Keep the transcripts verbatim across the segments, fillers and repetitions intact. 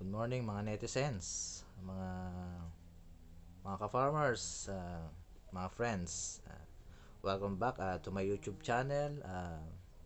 Good morning mga netizens, mga mga ka-farmers, uh, mga friends. Uh, welcome back uh, to my YouTube channel. Uh,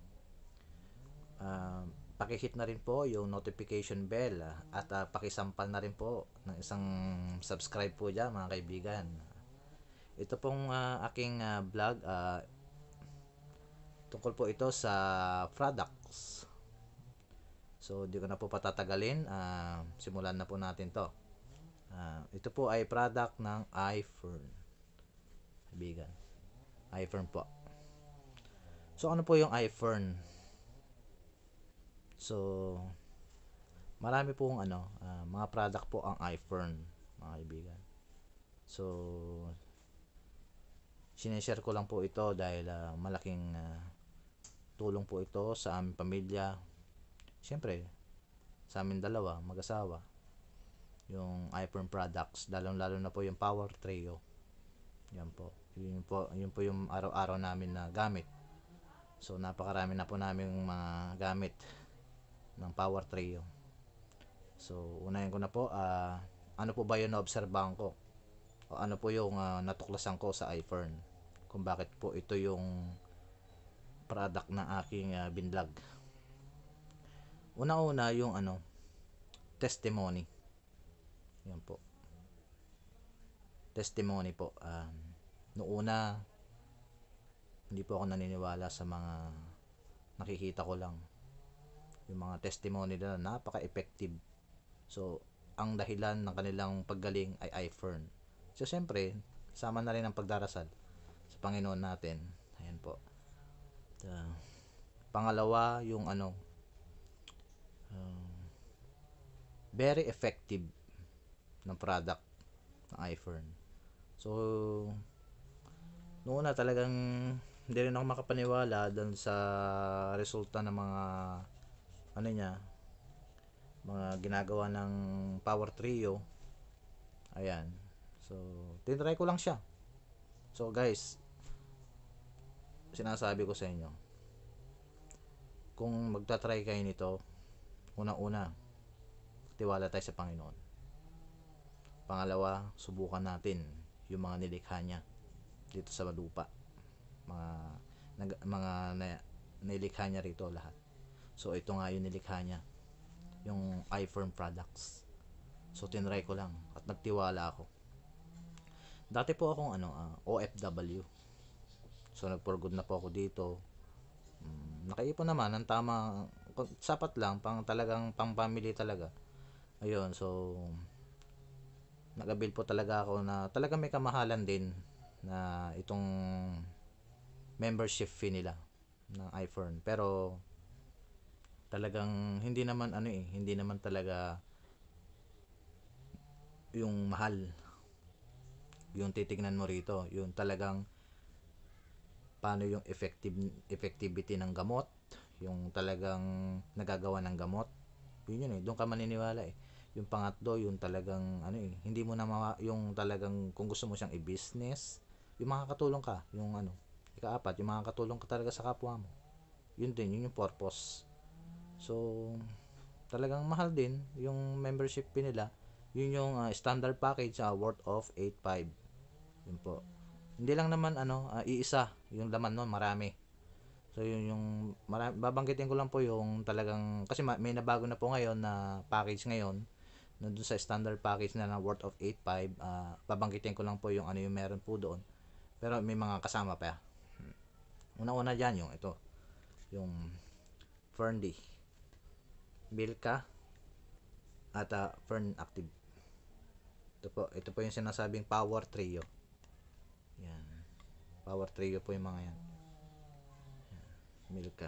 uh, Paki-hit na rin po yung notification bell uh, at uh, pakisampal na rin po ng isang subscribe po dyan mga kaibigan. Ito pong uh, aking uh, vlog, uh, tungkol po ito sa products. So, di ko na po patatagalin. Uh, simulan na po natin to. Uh, ito po ay product ng iFern. Kaibigan. iFern po. So, ano po yung iFern? So, marami pong ano, uh, mga product po ang iFern, mga kaibigan. So, sineshare ko lang po ito dahil uh, malaking uh, tulong po ito sa aming pamilya. Siyempre, sa amin dalawa, mag-asawa. Yung iFern products, lalong-lalo na po yung Power Trio. Yan po. Yun po, yun po yung araw-araw namin na gamit. So, napakarami na po namin mga gamit ng Power Trio. So, unahin ko na po, uh, ano po ba yung naobserbahan ko? O ano po yung uh, natuklasan ko sa iFern? Kung bakit po ito yung product na aking uh, binlog. Una-una yung ano, testimony. Yan po. Testimony po. Um, noong una, hindi po ako naniniwala sa mga nakikita ko lang. Yung mga testimony nila napaka-effective. So, ang dahilan ng kanilang paggaling ay iFern. So, siyempre, sama na rin ang pagdarasal sa Panginoon natin. Ayan po. Uh, pangalawa, yung ano, uh, very effective ng product ng iFern. So, noon na talagang hindi rin ako makapaniwala doon sa resulta ng mga ano niya, mga ginagawa ng Power Trio. Ayan. So, tinry ko lang siya. So, guys, sinasabi ko sa inyo, kung magta-try kayo nito, una-una, tiwala tayo sa Panginoon. Pangalawa, subukan natin yung mga nilikha niya dito sa lupa. Mga nag, mga na, nilikha niya rito lahat. So, ito nga yung nilikha niya, yung iFern products. So, tinry ko lang at nagtiwala ako. Dati po akong ano, uh, O F W. So, nag-for good na po ako dito. Um, nakaipon naman ng tama, sapat lang, pang talagang pang family talaga. Ayun, so, nag-avail po talaga ako na talagang may kamahalan din na itong membership fee nila ng iFern. Pero, talagang hindi naman ano eh, hindi naman talaga yung mahal yung titignan mo rito, yung talagang paano yung effective effectivity ng gamot, yung talagang nagagawa ng gamot. Yun yun eh, doon ka maniniwala eh. Yung pangatlo, yung talagang ano eh, hindi mo na ma- yung talagang kung gusto mo siyang i-business, yung makakatulong ka, yung ano, ikaapat, yung makakatulong ka talaga sa kapwa mo. Yun din, yun yung purpose. So, talagang mahal din yung membership fee nila. Yun yung uh, standard package uh, worth of eight point five. Yun po. Hindi lang naman ano, uh, iisa yung laman nun, marami. So yun yung marami, babanggitin ko lang po yung talagang kasi may nabago na po ngayon na package ngayon nandun sa standard package na, na worth of eight point five. Uh, babanggitin ko lang po yung ano yung meron po doon. Pero may mga kasama pa. Una-una diyan yung ito. Yung Ferndy, Milka at uh, Fern Active. Ito po, ito po yung sinasabing Power Trio. Yan. Power Trio po yung mga yan. Yan. Milka.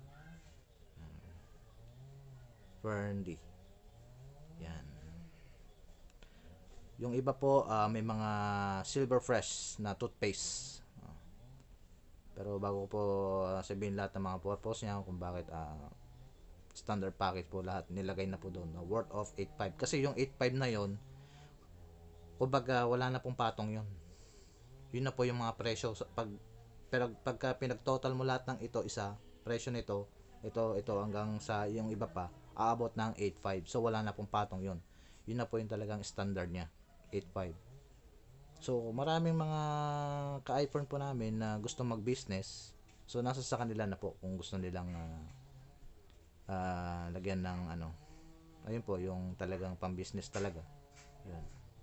Ferndy. Yan. Yung iba po, uh, may mga Silver Fresh na toothpaste. Uh, pero bago ko po uh, sabihin lahat ng mga purpose niya, kung bakit uh, standard package po lahat, nilagay na po doon. Uh, worth of eight point five. Kasi yung eight point five na yon, kumbaga wala na pong patong yon. Yun na po yung mga presyo. Pag, pero pagka pinag-total mo lahat ng ito, isa, presyo nito, Ito, ito hanggang sa yung iba pa, aabot ng eight five. So, wala na pong patong yun. Yun na po yung talagang standard niya, eight five. So, maraming mga ka-iPhone po namin na gusto mag-business. So, nasa sa kanila na po kung gusto nilang ah, ah, lagyan ng ano. Ayun po, yung talagang pang-business talaga. Yun.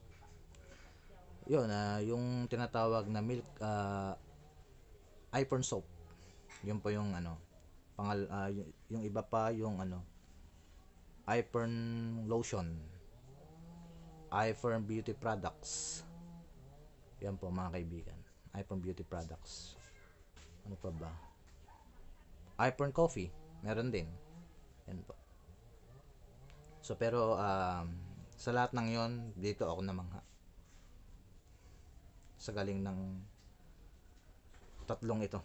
Yun, ah, yung tinatawag na milk ah, iPhone soap. Yun po yung ano, pangal ah, y- yung iba pa yung ano, iPhone lotion, iPhone beauty products. Yan po mga kaibigan. iPhone beauty products. Ano pa ba? iPhone coffee, meron din. Yan po. So pero um, sa lahat ng 'yon, dito ako namangha. Sa galing ng tatlong ito.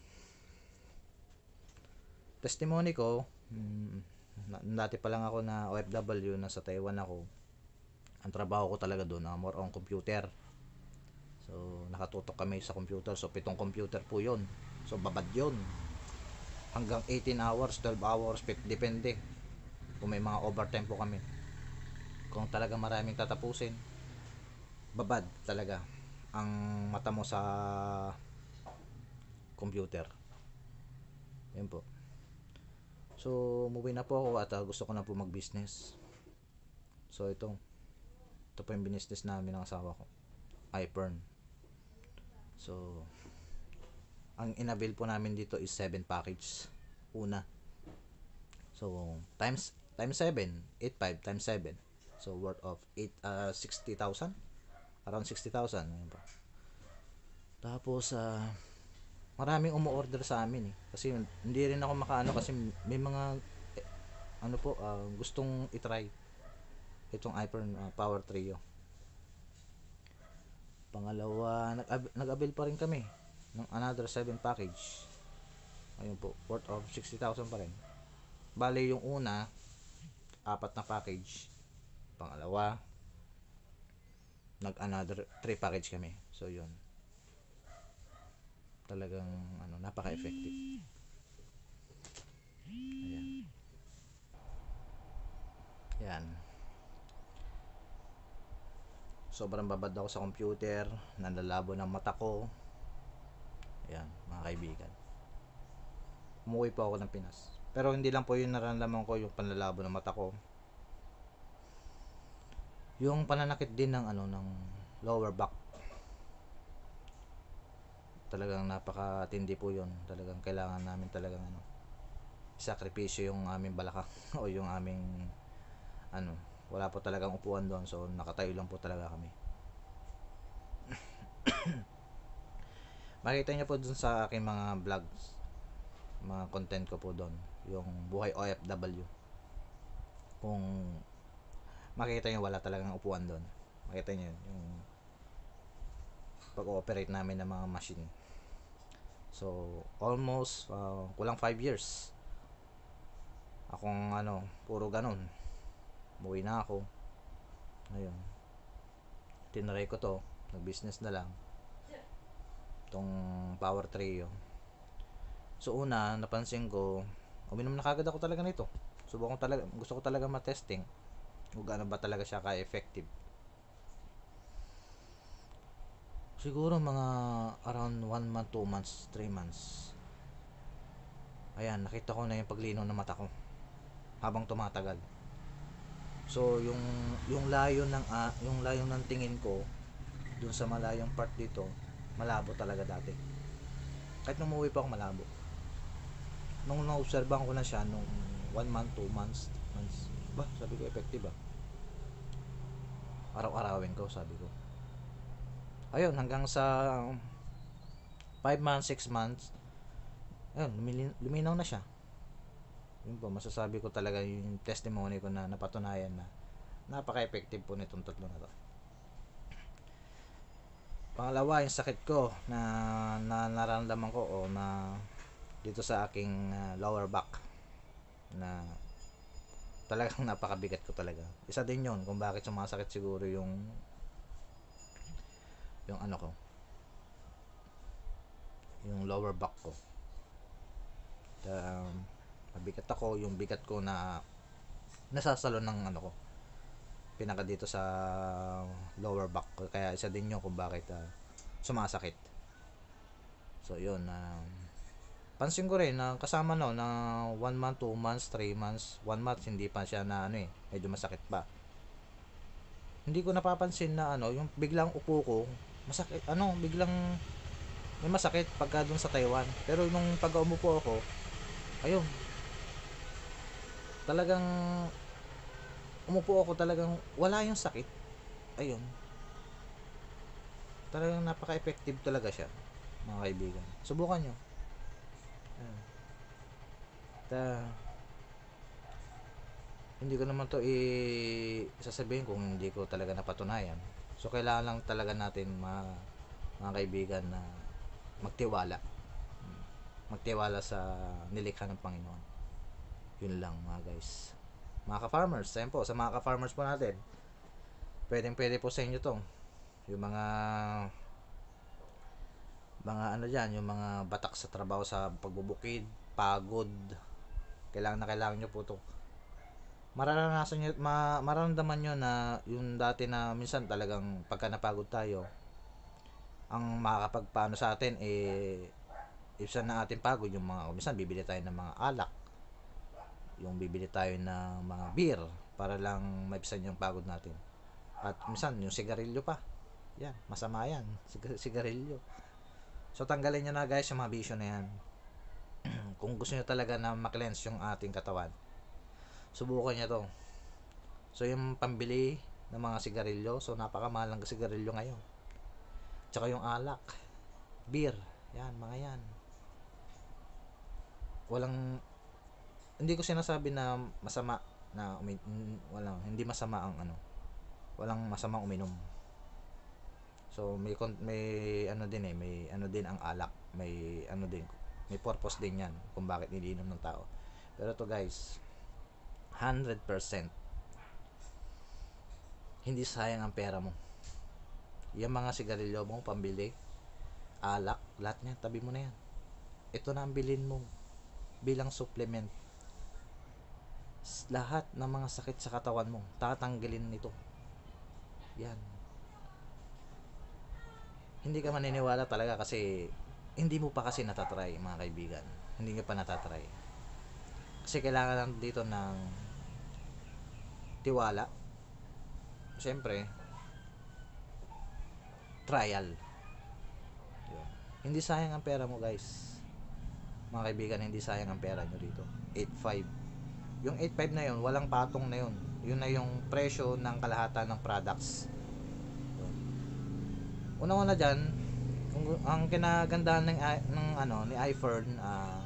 Testimony ko, mm, na- dati pa lang ako na O F W, na sa Taiwan ako. Ang trabaho ko talaga doon, uh, more on computer. So, nakatutok kami sa computer. So, pitong computer po yun. So, babad yun. Hanggang eighteen hours, twelve hours, depende. Kung may mga overtime po kami. Kung talaga maraming tatapusin, babad talaga ang mata mo sa computer. Yan po. So, umuwi na po ako at uh, gusto ko na po mag-business. So, ito. Ito po yung business namin ng asawa ko. iPhone. So, ang inabil po namin dito is seven package. Una. So, times times seven, eight five times seven. So, worth of eight uh, sixty thousand. Around sixty thousand. Ayun pa. Tapos, uh, maraming umu-order sa amin eh. Kasi hindi rin ako makaano kasi may mga eh, ano po, uh, gustong itry itong iPhone uh, Power Trio. Pangalawa, nag- nag-avail pa rin kami ng another seven package. Ayun po, worth of sixty thousand pa rin. Bale yung una, apat na package. Pangalawa, nag another three package kami. So yun. Talagang ano, napaka-effective. Ayan. Yan. Sobrang babad ako sa computer, nalalabo ng mata ko. Ayan, mga kaibigan. Umuwi po ako ng Pinas. Pero hindi lang po yung nararamdaman ko yung panlalabo ng mata ko. Yung pananakit din ng ano ng lower back. Talagang napakatindi po 'yon. Talagang kailangan namin talagang ano, sakripisyo yung aming balakang o yung aming ano, wala po talagang upuan doon. So nakatayo lang po talaga kami. Makita niyo po dun sa aking mga vlogs, mga content ko po doon, yung buhay O F W. Kung makita niyo, wala talagang upuan doon. Makita niyo yung pag-ooperate namin ng mga machine. So, almost uh, kulang five years. Akong ano, puro ganun. Umuwi na ako. Ayun. Tinry ko to. Nag-business na lang. Itong Power Trio. So, una, napansin ko, uminom na kagad ako talaga nito. Subukan ko talaga, gusto ko talaga matesting kung gaano ba talaga siya ka-effective. Siguro mga around one month, two months, three months. Ayan, nakita ko na yung paglinaw ng mata ko habang tumatagal. So, yung yung layo ng uh, yung layo ng tingin ko dun sa malayong part dito, malabo talaga dati. Kahit nung umuwi pa ako, malabo. Nung na-obserbahan ko na siya nung one month, two months, months, ba, sabi ko effective ah. Araw-arawin ko, sabi ko. Ayun, hanggang sa five months, six months, ayun, luminaw na siya. Yun po, masasabi ko talaga yung testimony ko na napatunayan na napaka-effective po nitong tatlo na to. Pangalawa, yung sakit ko na, na nararamdaman ko o na dito sa aking uh, lower back na talagang napakabigat ko talaga. Isa din yon kung bakit sumasakit siguro yung yung ano ko, yung lower back ko. Um, Mabigat ako, yung bigat ko na nasasalo ng ano ko, pinaka dito sa lower back ko. Kaya isa din yun kung bakit uh, sumasakit. So yun, uh, pansin ko rin na kasama no na one month, two months, three months, one month hindi pa siya na ano eh, medyo masakit pa. Hindi ko napapansin na ano, yung biglang upo ko, masakit, ano, biglang may masakit pagka dun sa Taiwan. Pero nung pag umupo ako, ayun, talagang umupo ako, talagang wala yung sakit. Ayun, talagang napaka-effective talaga siya, mga kaibigan. Subukan nyo. Ayun. Ta, hindi ko naman to i-sasabihin kung hindi ko talaga napatunayan. So, kailangan lang talaga natin, mga, mga kaibigan, na magtiwala. Magtiwala sa nilikha ng Panginoon. Yun lang, mga guys. Mga ka-farmers, ayun po, sa mga ka-farmers po natin, pwedeng pwede po sa inyo to. Yung mga mga ano dyan, yung mga batak sa trabaho sa pagbubukid, pagod, kailangan na kailangan nyo po to. Mararanasan nyo, ma, mararamdaman nyo na yung dati na minsan talagang pagka napagod tayo, ang makakapagpaano sa atin eh ibsan na ating pagod yung mga, minsan bibili tayo ng mga alak, yung bibili tayo ng mga beer para lang maibsan yung pagod natin. At minsan yung sigarilyo pa, yan, masama yan, Sig- sigarilyo. So tanggalin nyo na guys yung mga bisyo na yan. Kung gusto nyo talaga na ma-cleanse yung ating katawan, subukan nyo to. So yung pambili ng mga sigarilyo, so napakamahal ng sigarilyo ngayon. Tsaka yung alak, beer, yan, mga yan. Walang, hindi ko sinasabi na masama na umi, walang, hindi masama ang ano, walang masamang uminom. So may may ano din eh, may ano din ang alak, may ano din, may purpose din 'yan kung bakit iniinom ng tao. Pero to guys, one hundred percent hindi sayang ang pera mo. Yung mga sigarilyo mo, pambili, alak, lahat niyan, tabi mo na yan. Ito na ang bilhin mo bilang supplement. Lahat ng mga sakit sa katawan mo, tatanggalin nito. Yan. Hindi ka maniniwala talaga kasi hindi mo pa kasi natatry, mga kaibigan. Hindi ka pa natatry. Kasi kailangan lang dito ng tiwala. Siyempre, trial. Yun. Hindi sayang ang pera mo guys. Mga kaibigan, hindi sayang ang pera nyo dito. eight five. Yung eight five na yun, walang patong na yun. Yun na yung presyo ng kalahatan ng products. Una-una dyan, ang kinagandahan ng, ng ano, ni iFern, uh,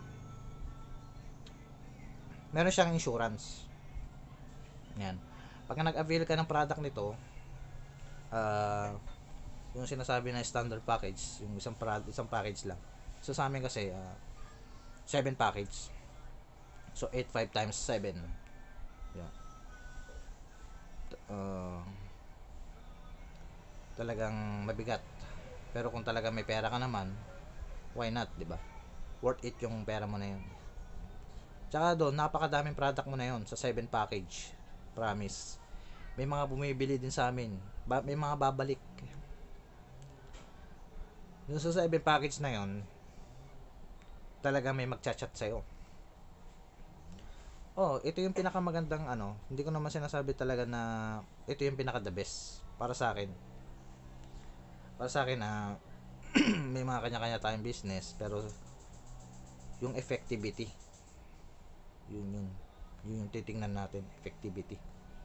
meron siyang insurance. Yan. Pag nag-avail ka ng product nito, uh, yung sinasabi na standard package, yung isang, isang package lang. So sa amin kasi, uh, seven package. So eight five times seven. Yeah. Uh, talagang mabigat. Pero kung talaga may pera ka naman, why not, 'di ba? Worth it yung pera mo na 'yon. Tsaka doon, napakadaming product mo na 'yon sa seven package. Promise. May mga bumibili din sa amin. Ba- may mga babalik. Yung sa seven package na 'yon, talaga may magchat-chat sa'yo. Oh, ito yung pinakamagandang ano, hindi ko naman sinasabi talaga na ito yung pinaka the best para sa akin. Para sa akin na uh, may mga kanya-kanya tayong business, pero yung effectivity, yun yun, yun yung titingnan natin, effectivity.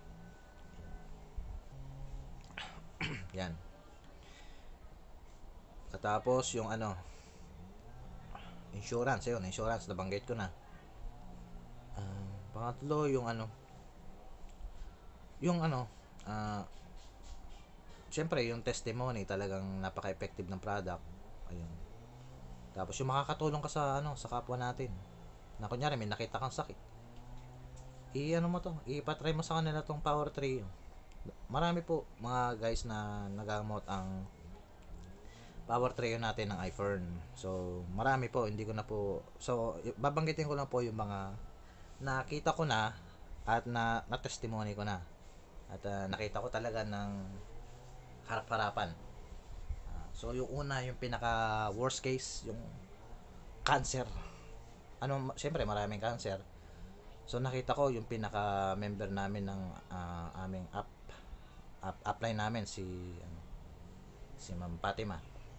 Yan. Katapos yung ano, insurance, yun, insurance, nabanggit ko na. Uh, pangatlo, yung ano, yung ano, uh, syempre yung testimony, talagang napaka-effective ng product. Ayun. Tapos yung makakatulong ka sa ano, sa kapwa natin. Na kunyari may nakita kang sakit. I ano mo to, ipatry mo sa kanila tong Power three. Marami po mga guys na nagamot ang power trio natin ng iFern. So, marami po, hindi ko na po, so, babanggitin ko lang po yung mga nakita ko na at na, na testimony ko na. At uh, nakita ko talaga ng harap-harapan. Uh, so, yung una, yung pinaka worst case, yung cancer. Ano, siyempre maraming cancer. So, nakita ko yung pinaka member namin ng uh, aming app, app upline namin si ano, si Ma'am Fatima,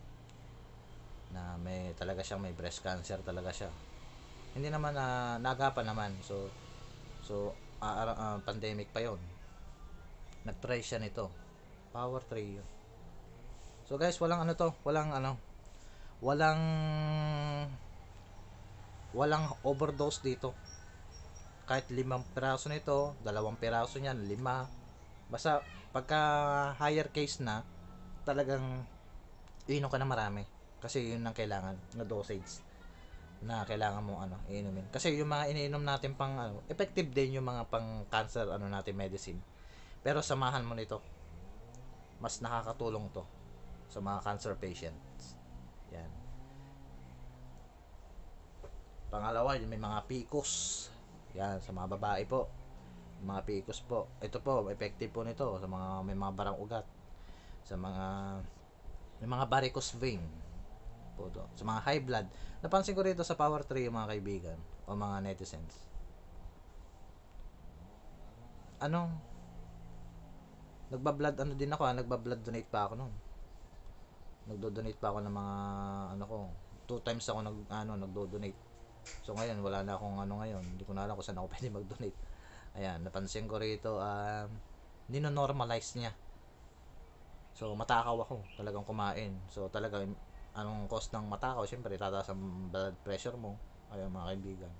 na may talaga siyang may breast cancer talaga siya. Hindi naman na uh, naagapan naman. So so uh, uh, pandemic pa 'yon. Nag-try siya nito. Power trio. So guys, walang ano to, walang ano, walang walang overdose dito. Kahit limang piraso nito, dalawang piraso niyan, lima. Basta pagka higher case na, talagang iinom ka na marami. Kasi yun ang kailangan na dosage na kailangan mo ano iinumin. Kasi yung mga iniinom natin pang ano, effective din yung mga pang cancer ano natin medicine. Pero samahan mo nito. Mas nakakatulong to sa mga cancer patients. Yan. Pangalawa, yung may mga P C O S. Yan, sa mga babae po. Mga P C O S po. Ito po, effective po nito sa mga may mga barang ugat. Sa mga may mga varicose vein po to. Sa mga high blood. Napansin ko rito sa Power three mga kaibigan o mga netizens. Anong nagba-blood ano din ako, ah, nagba-blood donate pa ako noon. Nagdo-donate pa ako ng mga ano ko. Two times ako nag ano nagdo-donate. So ngayon wala na akong ano ngayon. Hindi ko na alam kung saan ako pwede mag-donate. Ayan, napansin ko rito um nino-normalize niya. So matakaw ako, talagang kumain. So talagang anong cost ng matakaw? Syempre tataas ang blood pressure mo. Ayun mga kaibigan.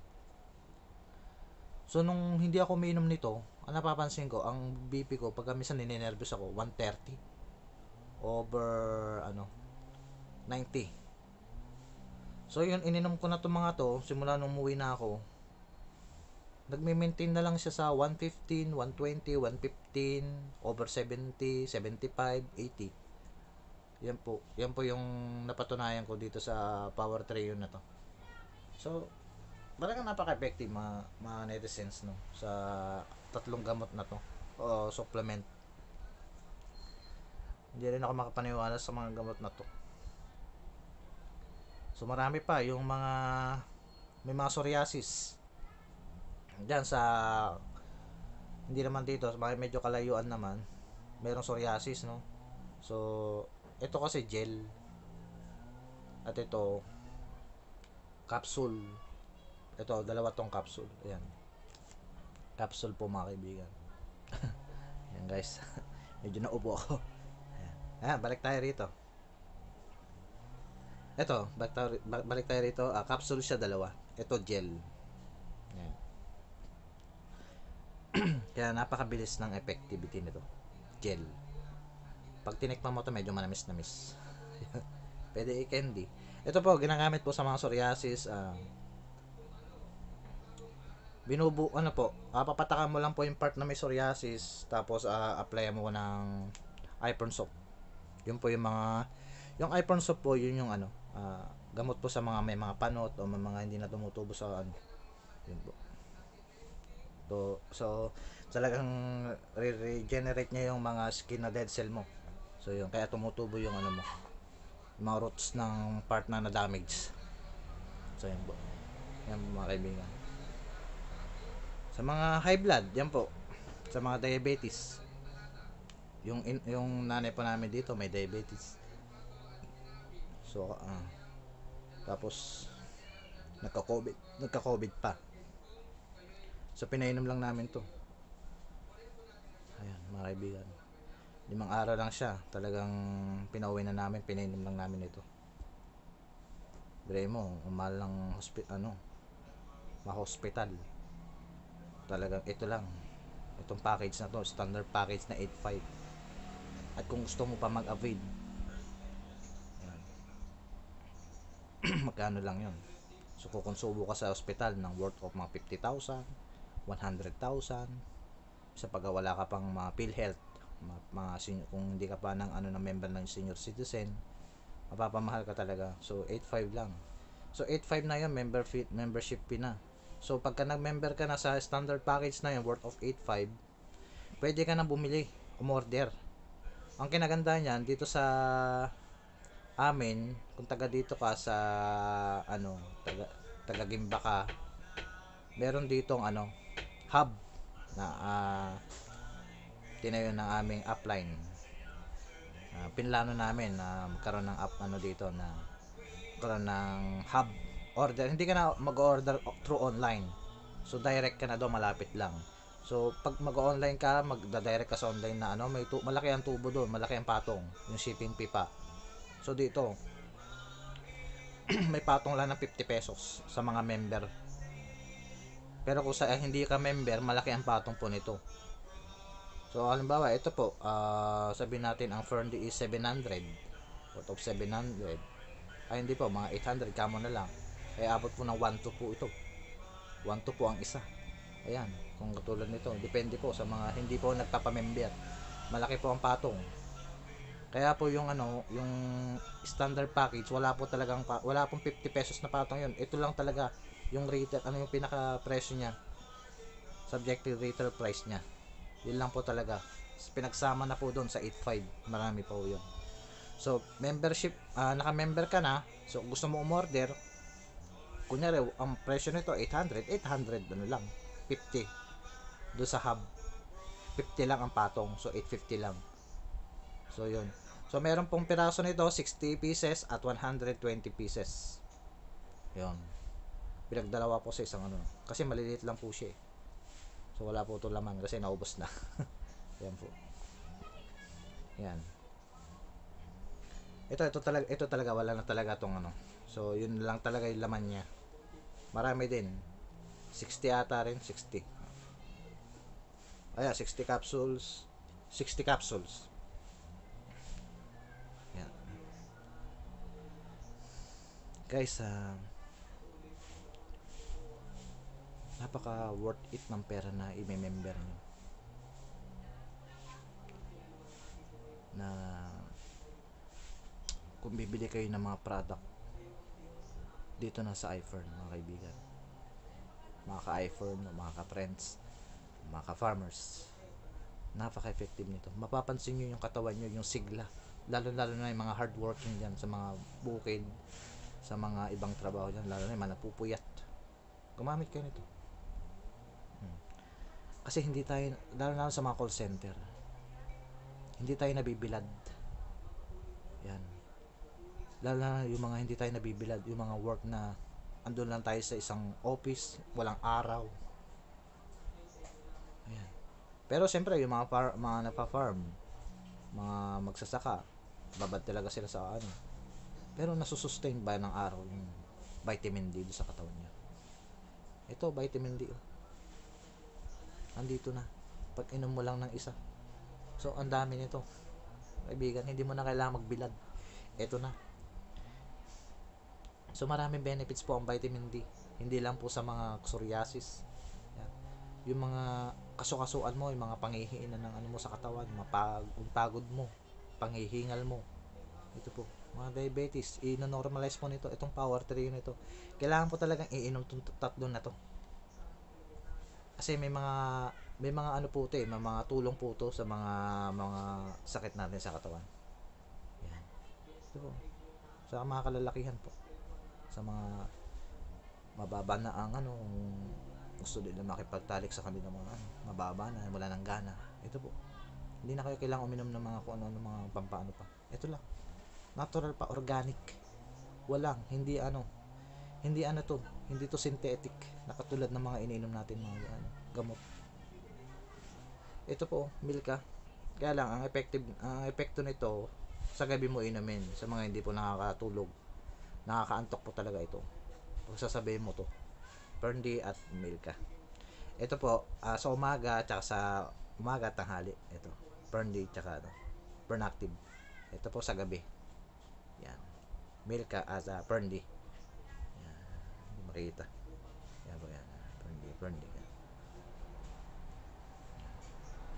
So nung hindi ako umiinom nito, ang napapansin ko, ang B P ko pagka minsan ninenervous ako, one thirty over ano ninety. So yun, ininom ko na itong mga to simula nung umuwi na ako. Nagme-maintain na lang siya sa one fifteen, one twenty, one fifteen, over seventy, seventy-five, eighty. Yan po. Yan po yung napatunayan ko dito sa Power Trio na to. So, talagang napaka-effective mga, mga netizens no, sa tatlong gamot na to o supplement. Hindi rin ako makapaniwala sa mga gamot na to. So marami pa yung mga may mga psoriasis diyan sa hindi naman dito, medyo kalayuan naman, merong psoriasis no. So ito kasi gel at ito capsule. Ito dalawa tong capsule. Ayan. Capsule po mga kaibigan. Ayan guys. Medyo naubo ako. Ayan. Ayan, balik tayo rito. Ito, balik tayo, balik tayo rito. Ah, capsule siya dalawa. Ito gel. Ayan. Kaya napakabilis ng effectivity nito. Gel. Pag tinikman mo to medyo manamis-namis. Pwede i-candy. Ito po, ginagamit po sa mga psoriasis. Uh, binubu, ano po, uh, papatakan mo lang po yung part na may psoriasis. Tapos, uh, apply mo ng iPron soap. Yun po yung mga, yung iPron soap po, yun yung ano, uh, gamot po sa mga may mga panot o may mga hindi na tumutubo sa ano. Yun po. So, so talagang re-regenerate niya yung mga skin na dead cell mo. So yun, kaya tumutubo yung ano mo, yung mga roots ng part na na-damage. So yun po. Yan mga kaibigan. Sa mga high blood, yan po. Sa mga diabetes. Yung in, yung nanay po namin dito may diabetes. So uh, tapos nagka-COVID, nagka-COVID pa. So pinainom lang namin to. Ayan mga kaibigan. Limang araw lang siya. Talagang pinauwi na namin, pinainom lang namin ito. Bire mo, umahal ng hospital, ano, ma-hospital. Talagang ito lang. Itong package na to, standard package na eight five. At kung gusto mo pa mag-avail, magkano lang yun. So kukonsubo ka sa hospital ng worth of mga fifty thousand, one hundred thousand. Sa pagkawala ka pang mga PhilHealth, mga, mga senior, kung hindi ka pa ng ano ng member ng senior citizen, Mapapamahal ka talaga. So eight five lang. So eight five na yun, member fee, membership fee na. So pagka nag-member ka na sa standard package na yun, worth of eight five, pwede ka na bumili, umorder. Ang kinaganda niyan dito sa amin, kung taga dito ka sa ano, taga taga Gimba ka, meron ditong ano, hub na uh, tinayo ng aming upline. Uh, pinlano namin na magkaroon ng app ano dito na magkaroon ng hub order. Hindi ka na mag-order through online. So direct ka na doon, malapit lang. So pag mag-online ka, magda-direct ka sa online na ano, may tu- malaki ang tubo doon, malaki ang patong, yung shipping fee pa. So dito may patong lang ng fifty pesos sa mga member. Pero kung sa eh, hindi ka member, malaki ang patong po nito. So halimbawa, ito po, uh, sabihin natin ang Ferndy is seven hundred. Out of seven hundred. Ay hindi po, mga eight hundred kamo na lang. Kaya abot po ng one two po ito. one two po ang isa. Ayan, kung katulad nito, depende po sa mga hindi po nagpapamember. Malaki po ang patong. Kaya po yung ano, yung standard package, wala po talagang wala pong fifty pesos na patong 'yon. Ito lang talaga yung retail, ano yung pinaka presyo niya. Subjective retail price niya. Yun lang po talaga. Pinagsama na po doon sa eight five. Marami po 'yon. So, membership, uh, naka-member ka na. So, gusto mo umorder, kunyari, ang presyo nito eight hundred, eight hundred ano lang, fifty. Doon sa hub, fifty lang ang patong. So, eight fifty lang. So, yun. So, meron pong piraso nito, sixty pieces at one hundred twenty pieces. Yun. Pinagdalawa po sa isang ano. Kasi maliliit lang po siya eh. So, wala po ito laman kasi naubos na. Yan po. Yan. Ito, ito talaga, ito talaga, wala na talaga itong ano. So, yun lang talaga yung laman niya. Marami din. sixty ata rin, sixty. Ayan, sixty capsules. sixty capsules. Yan. Guys, uh, napaka worth it ng pera na i-member nyo. Na kung bibili kayo ng mga product dito na sa iFern, mga kaibigan, mga ka-iFern, mga ka-friends, mga ka-farmers, napaka-effective nito. Mapapansin nyo yung katawan nyo, yung sigla, lalo-lalo na yung mga hardworking dyan sa mga bukid, sa mga ibang trabaho dyan, lalo na yung mga napupuyat, gumamit kayo nito. hmm. Kasi hindi tayo, lalo-lalo sa mga call center, hindi tayo nabibilad. Yan, lalo na yung mga hindi tayo nabibilad, yung mga work na andun lang tayo sa isang office, walang araw. Ayan. Pero siyempre yung mga far, mga napa-farm, mga magsasaka, babad talaga sila sa ano. Pero nasusustain ba ng araw yung vitamin D sa katawan niya? Ito, vitamin D. Oh. Andito na. Pag inom mo lang ng isa. So, ang dami nito. Kaibigan, hindi mo na kailangan magbilad. Ito na. So maraming benefits po ang vitamin D. Hindi lang po sa mga psoriasis. Yan. Yung mga kasukasuan mo, yung mga pangihiinan ng ano mo sa katawan, mapag pagod mo, panghihingal mo. Ito po, mga diabetes, i-normalize po nito. Itong power three nito. Kailangan po talagang iinom itong tatlo na to. Kasi may mga may mga ano po 'to eh, may mga tulong po 'to sa mga mga sakit natin sa katawan. Yan. Ito po. Sa mga kalalakihan po, sa mga mababa na ang ano, gusto nila makipagtalik sa kanila mga ano, mababa na, wala nang gana. Ito po, hindi na kayo kailangan uminom ng mga kung ano, ng mga pampaano pa. Ito lang, natural pa, organic. Walang, hindi ano, hindi ano to, hindi to synthetic, na katulad ng mga iniinom natin mga ano, gamot. Ito po, Milka. Kaya lang, ang effective, ang epekto nito, sa gabi mo inumin, sa mga hindi po nakakatulog, nakakaantok po talaga ito. Pag sasabihin mo to, Ferndy at Milka. Ito po, uh, sa umaga, tsaka sa umaga, tanghali. Ito, Ferndy, tsaka ano, Fernactive. Ito po sa gabi. Yan. Milka as a uh, Ferndy. Yan. Hindi makita. Yan po yan. Ferndy, Ferndy.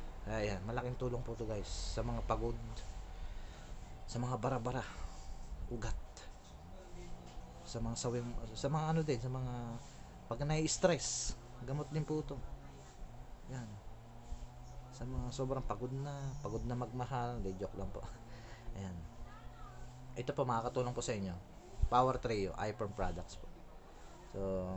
Ayan, malaking tulong po to guys sa mga pagod, sa mga bara-bara. ugat. Sa mga sawim, sa mga ano din, sa mga pag nai-stress, gamot din po ito. Yan. Sa mga sobrang pagod na, pagod na magmahal, di joke lang po. Ayan. Ito po makakatulong po sa inyo. Power Trio, iPhone products po. So,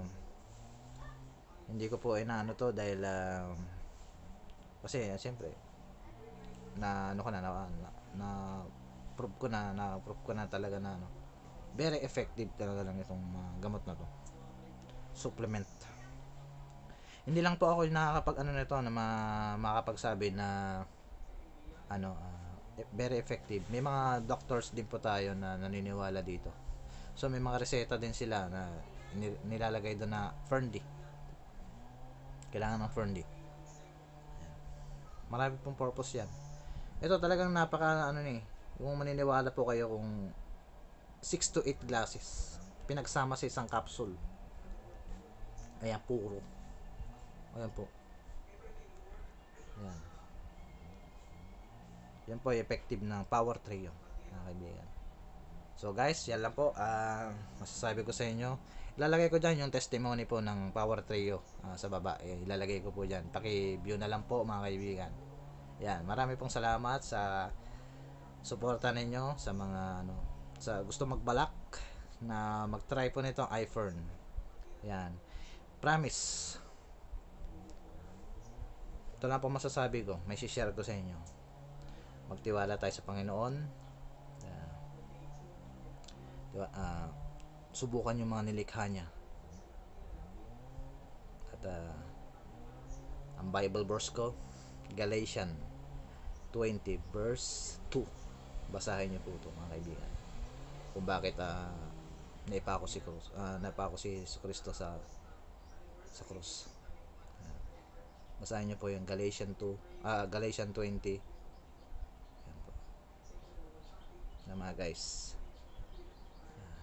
hindi ko po inaano to dahil uh, kasi uh, siyempre na ano ko na na, na, na prove ko na na prove ko na talaga na ano, very effective talaga lang itong uh, gamot na to. Supplement. Hindi lang po ako yung nakakapag ano nito na ma- makakapagsabi na ano uh, very effective. May mga doctors din po tayo na naniniwala dito. So may mga reseta din sila na nilalagay doon na Ferndy. Kailangan ng Ferndy. Marami pong purpose yan. Ito talagang napaka ano ni, kung maniniwala po kayo kung six to eight glasses pinagsama sa isang capsule. Ayan, puro. Ayan po. Ayan. Yan po yung effective ng Power Trio, mga kaibigan. So guys, yan lang po. Uh, masasabi ko sa inyo. Ilalagay ko dyan yung testimony po ng Power Trio uh, sa baba. Eh, ilalagay ko po dyan. Paki-view na lang po, mga kaibigan. Yan, marami pong salamat sa suporta ninyo sa mga ano, sa gusto magbalak na mag-try po nito iPhone. Yan. Promise. Ito lang po masasabi ko. May share ko sa inyo. Magtiwala tayo sa Panginoon. Uh, diba, uh, subukan yung mga nilikha niya. At uh, ang Bible verse ko, Galatians twenty verse two. Basahin niyo po ito, mga kaibigan. Kung bakit uh, naipako si Cruz, uh, naipako si Kristo sa sa krus. Uh, basahin niyo po yung Galatians two, uh, Galatians twenty. Yan po. Na mga guys. Uh,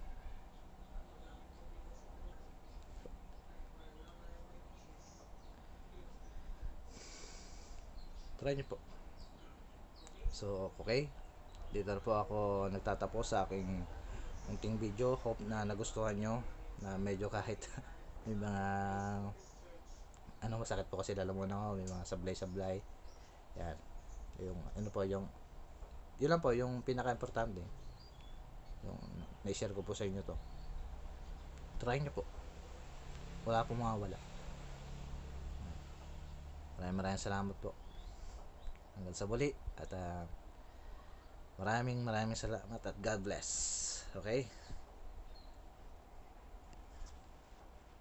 try niyo po. So, okay. Dito po ako nagtatapos sa aking unting video. Hope na nagustuhan nyo. Na medyo kahit may mga ano, masakit po kasi lalo muna ako. May mga sablay-sablay. Yan. Yung ano po yung yun lang po yung pinaka-importante. Yung na-share ko po sa inyo to. Try nyo po. Wala po mawawala. Maraming maraming salamat po. Hanggang sa muli. At uh, maraming maraming salamat at God bless. Okay?